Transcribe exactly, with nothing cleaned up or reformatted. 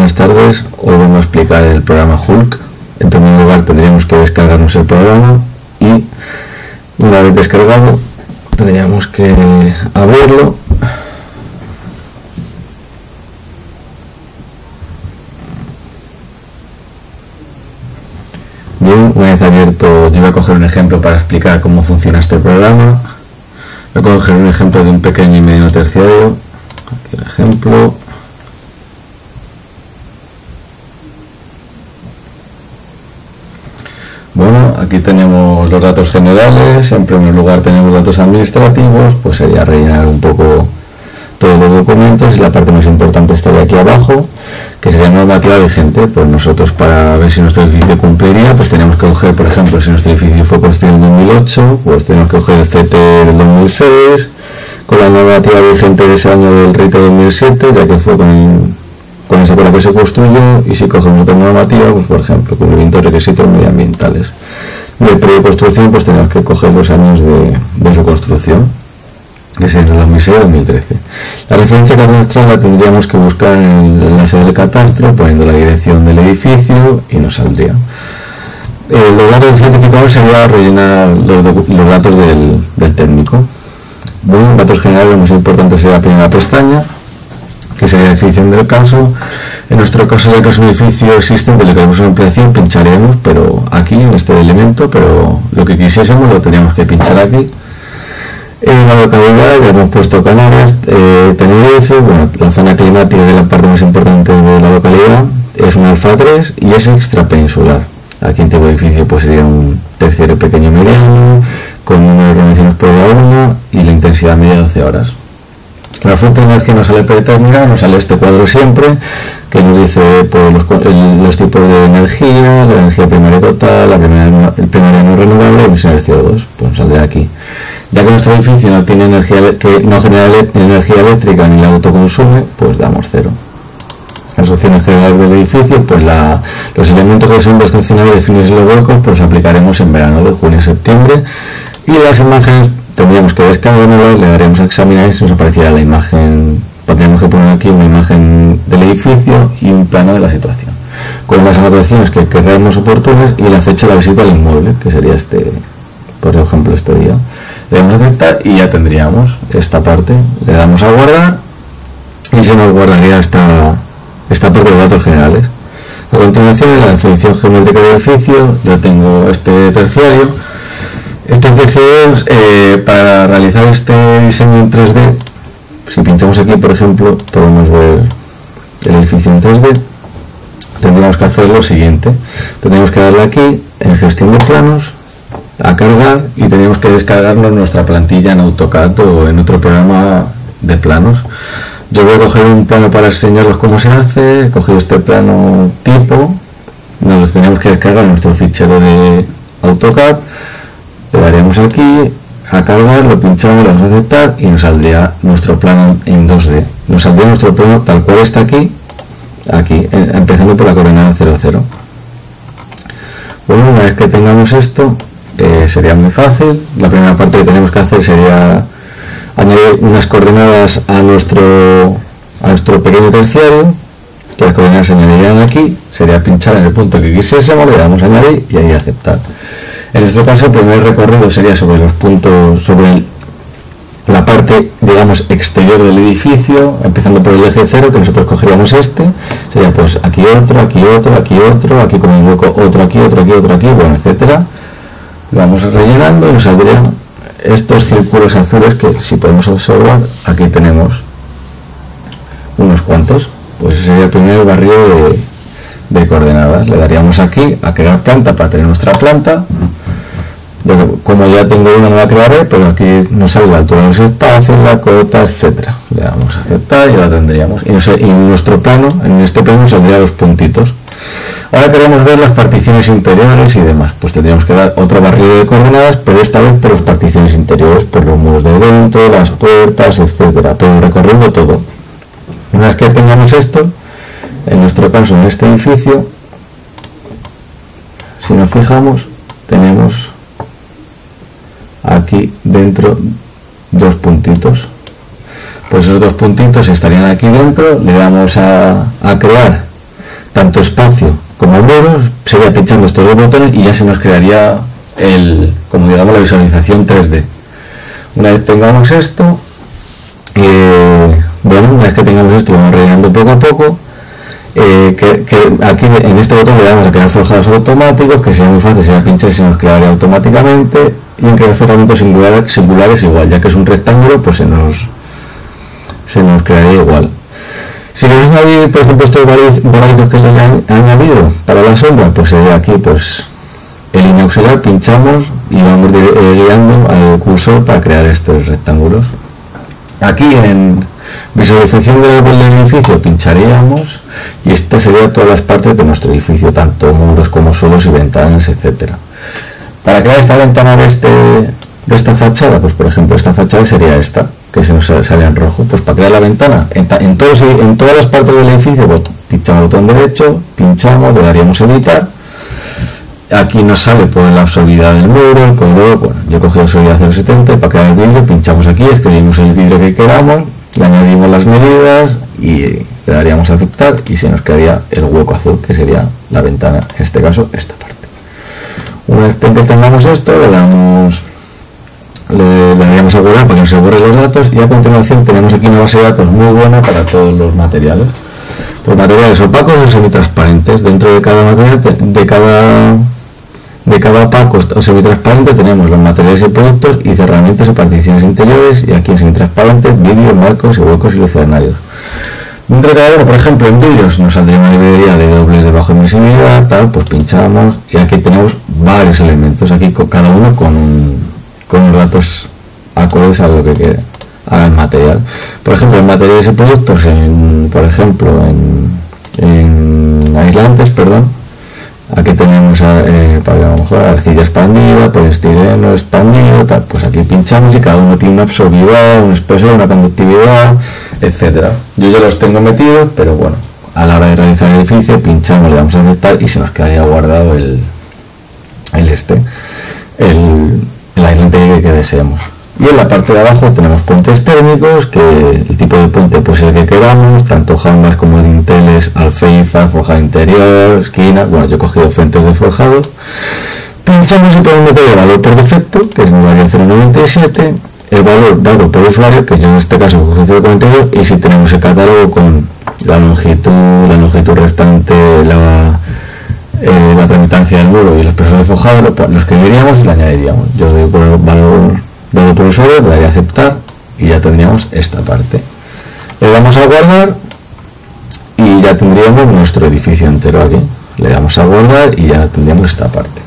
buenas tardes. Hoy vamos a explicar el programa Hulk. En primer lugar tendríamos que descargarnos el programa y una vez descargado tendríamos que abrirlo. Bien, una vez abierto, yo voy a coger un ejemplo para explicar cómo funciona este programa. Voy a coger un ejemplo de un pequeño y mediano terciario. Aquí el ejemplo. Bueno, aquí tenemos los datos generales. En primer lugar tenemos datos administrativos, pues sería rellenar un poco todos los documentos, y la parte más importante estaría aquí abajo, que sería normativa vigente. Pues nosotros, para ver si nuestro edificio cumpliría, pues tenemos que coger, por ejemplo, si nuestro edificio fue construido en dos mil ocho, pues tenemos que coger el C T del dos mil seis con la normativa vigente de ese año del R I T dos mil siete, ya que fue con el con esa con la que se construyó. Y si cogemos otra normativa, pues por ejemplo cumplimiento de requisitos medioambientales del periodo de construcción, pues tenemos que coger los años de, de su construcción, que sería de dos mil seis a dos mil trece. La referencia catastral la tendríamos que buscar en la sede del catastro, poniendo la dirección del edificio, y nos saldría. Eh, los datos del certificado sería rellenar los, los datos del, del técnico. Bueno, datos generales, lo más importante sería la primera pestaña, que sería la definición del caso. En nuestro caso, ya que es un edificio existente, le queremos una ampliación, pincharíamos, pero aquí en este elemento, pero lo que quisiésemos lo tendríamos que pinchar aquí. En la localidad ya hemos puesto Canarias, eh, Tenerife. Bueno, la zona climática de la parte más importante de la localidad es un alfa tres y es extrapeninsular. Aquí en tipo de edificio pues sería un terciario pequeño mediano, con un número de revoluciones por la una y la intensidad media de doce horas. La fuente de energía nos sale predeterminada, nos sale este cuadro siempre, que nos dice pues, los, el, los tipos de energía, la energía primaria total, la primera, el primario no renovable y emisiones de C O dos, pues nos saldrá aquí. Ya que nuestro edificio no tiene energía, que no genera energía eléctrica ni la autoconsume, pues damos cero. Las opciones generales del edificio, pues la, los elementos de sombra estacionaria definidos en los huecos, pues aplicaremos en verano, de junio a septiembre, y las imágenes tendríamos que descargarlo, le daremos a examinar y nos aparecerá la imagen. Tendríamos que poner aquí una imagen del edificio y un plano de la situación, con las anotaciones que creemos oportunas y la fecha de la visita al inmueble, que sería este, por ejemplo, este día. Le damos a aceptar y ya tendríamos esta parte. Le damos a guardar y se nos guardaría esta, esta parte de datos generales. A continuación, en la definición geométrica del edificio, yo tengo este terciario. Este terciario, eh, para realizar este diseño en tres D, si pinchamos aquí, por ejemplo, podemos ver el edificio en tres D. Tendríamos que hacer lo siguiente: tendríamos que darle aquí en gestión de planos, a cargar, y tenemos que descargarnos nuestra plantilla en AutoCAD o en otro programa de planos. Yo voy a coger un plano para enseñaros cómo se hace. He cogido este plano tipo, nos tenemos que descargar nuestro fichero de AutoCAD, le daremos aquí a cargar, lo pinchamos, le vamos a aceptar y nos saldría nuestro plano en dos D. Nos saldría nuestro plano tal cual está aquí, aquí, empezando por la coordenada cero cero. Bueno, una vez que tengamos esto, eh, sería muy fácil. La primera parte que tenemos que hacer sería añadir unas coordenadas a nuestro a nuestro pequeño terciario, que las coordenadas se añadirían aquí. Sería pinchar en el punto que quisiésemos, le damos a añadir y ahí aceptar. En este caso, el primer recorrido sería sobre los puntos, sobre el, la parte, digamos, exterior del edificio, empezando por el eje cero, que nosotros cogeríamos este. Sería pues aquí otro, aquí otro, aquí otro, aquí con un hueco otro aquí, otro aquí, otro aquí, bueno, etcétera. Lo vamos rellenando y nos saldrían estos círculos azules que, si podemos observar, aquí tenemos unos cuantos. Pues ese sería el primer barrio de, de coordenadas. Le daríamos aquí a crear planta para tener nuestra planta. Como ya tengo una, no la crearé, pero aquí nos sale la altura de los espacios, la cota, etcétera. Le damos a aceptar y ya la tendríamos. Y, no sé, y en nuestro plano, en este plano, saldrían los puntitos. Ahora queremos ver las particiones interiores y demás. Pues tendríamos que dar otro barrido de coordenadas, pero esta vez por las particiones interiores, por los muros de dentro, las puertas, etcétera. Pero recorriendo todo. Una vez que tengamos esto, en nuestro caso, en este edificio, si nos fijamos, tenemos aquí dentro dos puntitos. Pues esos dos puntitos estarían aquí dentro. Le damos a, a crear tanto espacio como muros, sería pinchando estos dos botones y ya se nos crearía el, como digamos, la visualización tres D. Una vez tengamos esto, eh, bueno, una vez que tengamos esto lo vamos rellenando poco a poco. Eh, que, que aquí en este botón le damos a crear forjados automáticos, que sería muy fácil, sería pinchar y se nos crearía automáticamente, y en crear cerramientos singulares, singulares igual, ya que es un rectángulo, pues se nos se nos crearía igual. Si queremos añadir, por ejemplo, estos barizos que le han añadido para la sombra, pues sería aquí, pues en línea auxiliar pinchamos y vamos eh, guiando al cursor para crear estos rectángulos. Aquí en visualización del árbol del edificio pincharíamos y esta sería todas las partes de nuestro edificio, tanto muros como suelos y ventanas, etcétera. Para crear esta ventana de, este, de esta fachada, pues por ejemplo esta fachada sería esta, que se nos sale en rojo. Pues para crear la ventana, en, en, todos, en todas las partes del edificio, pues, pinchamos el botón derecho, pinchamos, le daríamos editar. Aquí nos sale por la absorbida del muro, el color, bueno, yo he cogido absorbida cero coma setenta y para crear el vidrio pinchamos aquí, escribimos el vidrio que queramos, le añadimos las medidas y le daríamos a aceptar y se nos quedaría el hueco azul, que sería la ventana, en este caso esta parte. Una vez que tengamos esto, le damos le, le daríamos a guardar para que no se borren los datos y a continuación tenemos aquí una base de datos muy buena para todos los materiales. Pues materiales opacos o semitransparentes. Dentro de cada material, de cada de cada opaco o semitransparente tenemos los materiales y productos y cerramientos y particiones interiores, y aquí en semitransparentes vidrios, marcos y huecos y lucernarios. Dentro de cada uno, por ejemplo, en vidrios nos saldría una librería de doble de baja emisividad, tal, pues pinchamos y aquí tenemos varios elementos, aquí con cada uno con, con los datos acordes a lo que quede, al material. Por ejemplo, en materiales y productos, en, por ejemplo, en, en aislantes, perdón, aquí tenemos eh, para a lo mejor arcilla expandida, poliestireno expandido, tal, pues aquí pinchamos y cada uno tiene una absorbilidad, un espesor, una conductividad, etcétera. Yo ya los tengo metidos, pero bueno, a la hora de realizar el edificio pinchamos, le damos a aceptar y se nos quedaría guardado el, el este, el, el aislante que, que deseemos. Y en la parte de abajo tenemos puentes térmicos, que el tipo de puente pues el que queramos, tanto jambas como dinteles, alféizar, forjado interior, esquinas. Bueno, yo he cogido fuentes de forjado. Pinchamos y podemos meter el valor por defecto, que es el valor cero coma noventa y siete, el valor dado por usuario, que yo en este caso cojo cero coma cuarenta y dos, y si tenemos el catálogo con la longitud, la longitud restante, la, eh, la tramitancia del muro y los pesos de forjado, lo, lo escribiríamos y lo añadiríamos. Yo doy por el valor dado por usuario, le daría a aceptar y ya tendríamos esta parte. Le damos a guardar y ya tendríamos nuestro edificio entero aquí. Le damos a guardar y ya tendríamos esta parte.